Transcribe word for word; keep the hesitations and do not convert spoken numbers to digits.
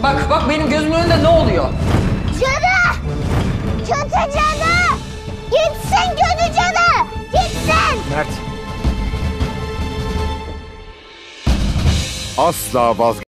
Bak bak benim gözümün önünde ne oluyor? Cadı! Kötü cadı! Gitsin kötü cadı! Gitsin! Mert. Asla vazgeç.